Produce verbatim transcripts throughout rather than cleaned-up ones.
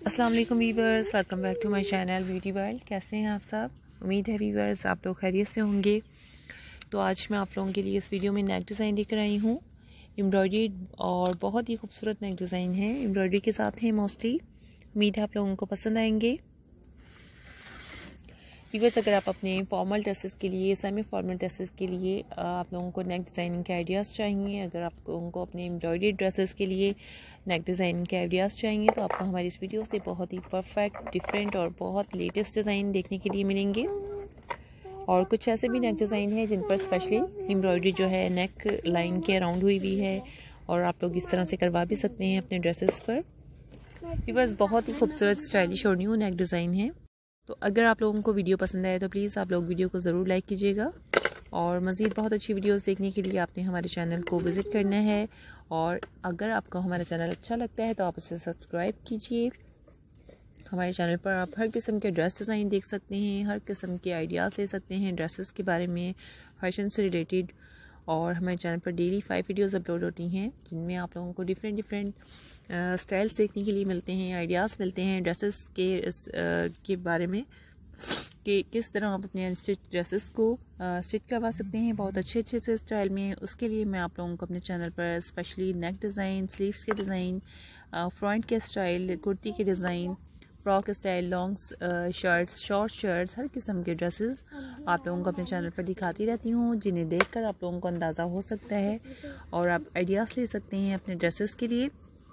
अस्सलाम वालेकुम viewers, welcome back to my channel beauty world. कैसे हैं आप सब? उम्मीद है वीवर्स आप लोग खैरियत से होंगे। तो आज मैं आप लोगों के लिए इस वीडियो में नेक डिज़ाइन लेकर आई हूँ। एम्ब्रॉयडरी और बहुत ही खूबसूरत नेक डिज़ाइन है, एम्ब्रॉयडरी के साथ है मोस्टली। उम्मीद है आप लोगों को पसंद आएंगे। वीवर्स, अगर आप अपने फॉर्मल ड्रेसेस के लिए, सेमी फॉर्मल ड्रेसेस के लिए आप लोगों को नेक डिज़ाइनिंग के आइडियाज़ चाहिए, अगर आप लोगों को अपने एम्ब्रॉयडरी ड्रेसेस के लिए नेक डिज़ाइनिंग के आइडियाज़ चाहिए, तो आपको हमारी इस वीडियो से बहुत ही परफेक्ट, डिफरेंट और बहुत लेटेस्ट डिज़ाइन देखने के लिए मिलेंगे। और कुछ ऐसे भी नेक डिज़ाइन हैं जिन पर स्पेशली एम्ब्रॉयडरी जो है नेक लाइन के अराउंड हुई भी है, और आप लोग इस तरह से करवा भी सकते हैं अपने ड्रेसेस पर। वीवर्स, बहुत ही खूबसूरत, स्टाइलिश और न्यू नेक डिज़ाइन है। तो अगर आप लोगों को वीडियो पसंद आए तो प्लीज़ आप लोग वीडियो को ज़रूर लाइक कीजिएगा। और मज़ीद बहुत अच्छी वीडियोस देखने के लिए आपने हमारे चैनल को विज़िट करना है। और अगर आपको हमारा चैनल अच्छा लगता है तो आप इसे सब्सक्राइब कीजिए। हमारे चैनल पर आप हर किस्म के ड्रेस डिज़ाइन देख सकते हैं, हर किस्म के आइडियाज़ ले सकते हैं ड्रेसेस के बारे में, फैशन से रिलेटेड। और हमारे चैनल पर डेली फाइव वीडियोज़ अपलोड होती हैं जिनमें आप लोगों को डिफरेंट डिफरेंट स्टाइल्स देखने के लिए मिलते हैं, आइडियाज़ मिलते हैं ड्रेसेस के इस, आ, के बारे में कि किस तरह आप अपने अनस्टिच ड्रेसेस को स्टिच करवा सकते हैं बहुत अच्छे अच्छे से स्टाइल में। उसके लिए मैं आप लोगों को अपने चैनल पर स्पेशली नेक डिज़ाइन, स्लीव्स के डिज़ाइन, फ्रंट के स्टाइल, कुर्ती के design, frock style, long shirts, short shirts, हर किस्म के ड्रेसेस आप लोगों को अपने चैनल पर दिखाती रहती हूँ, जिन्हें देखकर आप लोगों को अंदाज़ा हो सकता है और आप आइडियाज़ ले सकते हैं अपने ड्रेसेस के लिए।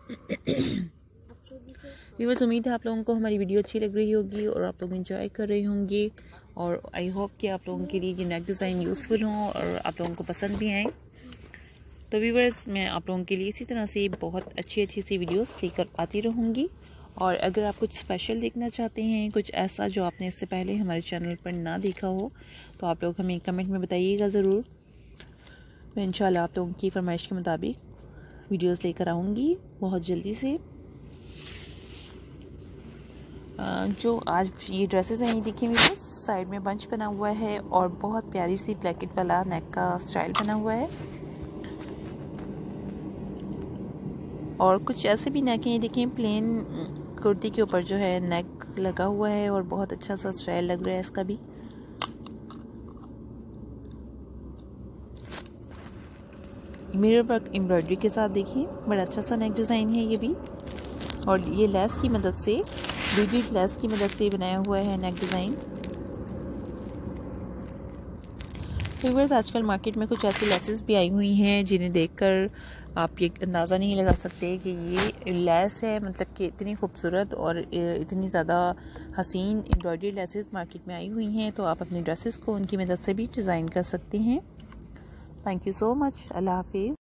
व्यूअर्स, उम्मीद है आप लोगों को हमारी वीडियो अच्छी लग रही होगी और आप लोग एंजॉय कर रहे होंगे। और आई होप कि आप लोगों के लिए ये नेक डिज़ाइन यूज़फुल हों और आप लोगों को पसंद भी आए। तो व्यूअर्स, मैं आप लोगों के लिए इसी तरह से बहुत अच्छी अच्छी सी वीडियोस लेकर आती रहूँगी। और अगर आप कुछ स्पेशल देखना चाहते हैं, कुछ ऐसा जो आपने इससे पहले हमारे चैनल पर ना देखा हो, तो आप लोग हमें कमेंट में बताइएगा ज़रूर। मैं इंशाल्लाह आप लोगों की फरमाइश के मुताबिक वीडियोस लेकर आऊँगी बहुत जल्दी से। जो आज ये ड्रेसेस हैं, ये देखिए मेरे साइड में बंच बना हुआ है और बहुत प्यारी सी ब्लैकेट वाला नेक का स्टाइल बना हुआ है। और कुछ ऐसे भी नेक हैं, ये देखिए प्लेन कुर्ती के ऊपर जो है नेक लगा हुआ है और बहुत अच्छा सा स्टाइल लग रहा है इसका भी। मिरर वर्क एम्ब्रॉयडरी के साथ देखिए बड़ा अच्छा सा नेक डिज़ाइन है ये भी। और ये लेस की मदद से, बीबी लेस की मदद से बनाया हुआ है नेक डिज़ाइन। व्यूअर्स, आजकल मार्केट में कुछ ऐसी लेसेस भी आई हुई हैं जिन्हें देखकर आप ये अंदाज़ा नहीं लगा सकते कि ये लेस है, मतलब कि इतनी खूबसूरत और इतनी ज़्यादा हसीन एम्ब्रॉयडरी लेसेस मार्केट में आई हुई हैं। तो आप अपने ड्रेसेस को उनकी मदद से भी डिज़ाइन कर सकते हैं। Thank you so much. अल्लाह हाफिज़।